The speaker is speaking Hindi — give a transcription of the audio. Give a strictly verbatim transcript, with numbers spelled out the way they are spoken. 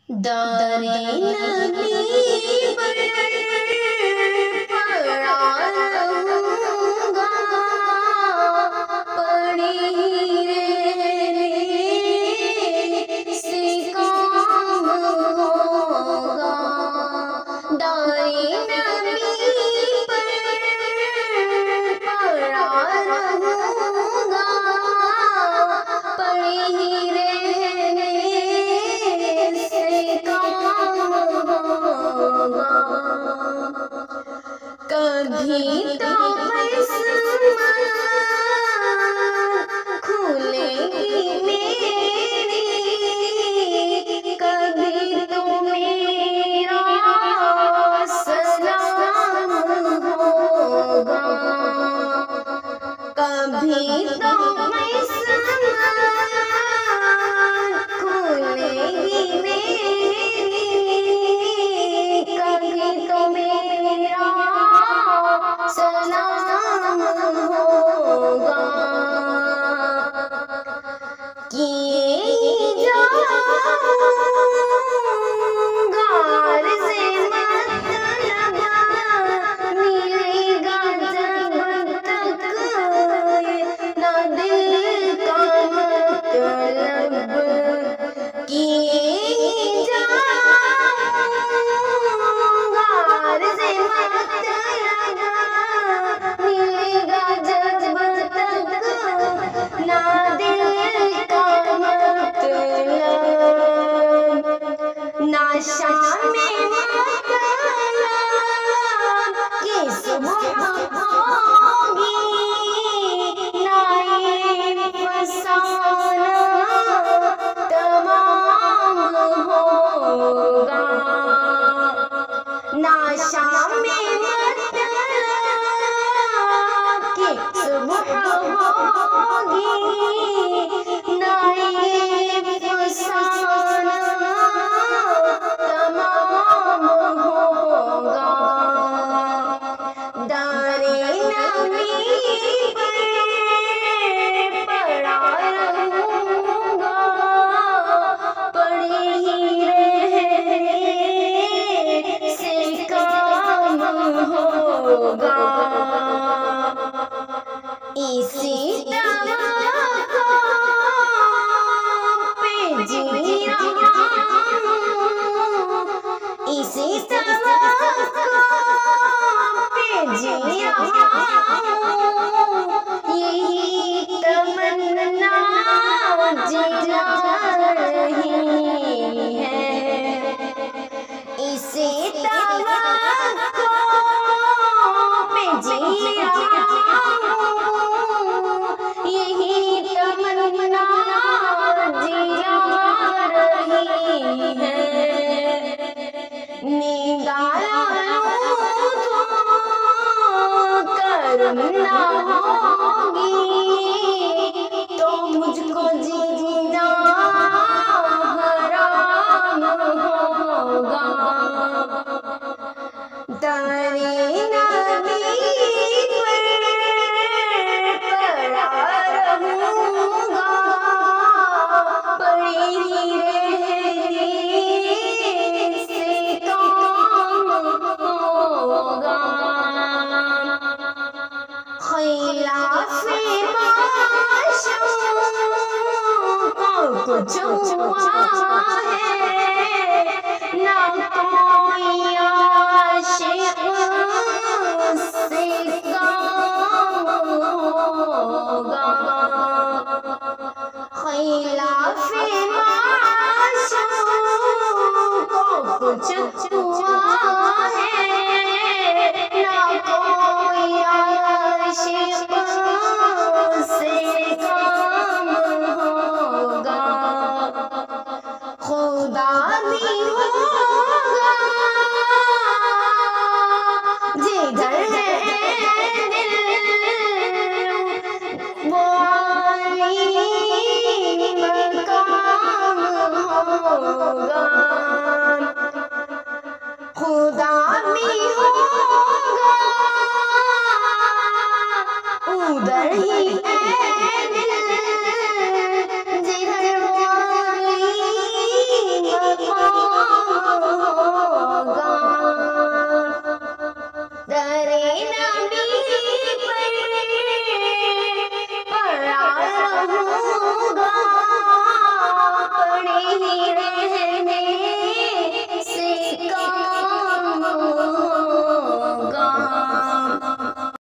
दारे नबी पर पड़ा रहूंगा, पड़ी रहने से काम होगा। दारे नबी पर पड़ा रहूंगा, पड़ी रहने से काम होगा। कभी तो आसमान खुलेगी मेरी, कभी तो मेरा सलाम होगा। कभी तो आसमान खुलेगी मेरी, कभी तो मेरा सलाम होगा। किए जाऊंगा अर्ज़े मतलब, मिलेगा जब तक ना दिल का मतलब। किए जाऊंगा अर्ज़े मतलब, मिलेगा जब तक ना दिल का मतलब। ना शाम में मतलब कि सुबह होगी, ना ये फसाना तमाम होगा। ना शाम में मतलब कि सुबह होगी, ना ये फसाना तमाम होगा। दारे नबी पर पड़ा रहूंगा, पड़ी ही रहने से काम होगा। इसी तवक्को पे जी रहा हूँ, इसी तवक्को पे जी रहा हूँ, यही तमन्ना जिला रही है। इसी तवक्को पे जी रहा हूँ, यही तमन्ना जिला रही है। निगाहों तो करम ना होगी, तो मुझको जीना हराम होगा। दारे नबी पर पड़ा रहूंगा, पड़ी ही रहने से काम होगा। खिलाफ़े माशूक़ को कुछ हुआ है, ना कोई आशिक़ से काम होगा। खिलाफ़े माशूक़ को कुछ हुआ है, ना कोई आशिक़ से काम होगा। खुदा भी होगा जिधर है दिल, वो आली मकाम होगा। खुदा भी होगा उधर ही है दिल, जिधर वो आली मकाम हूँ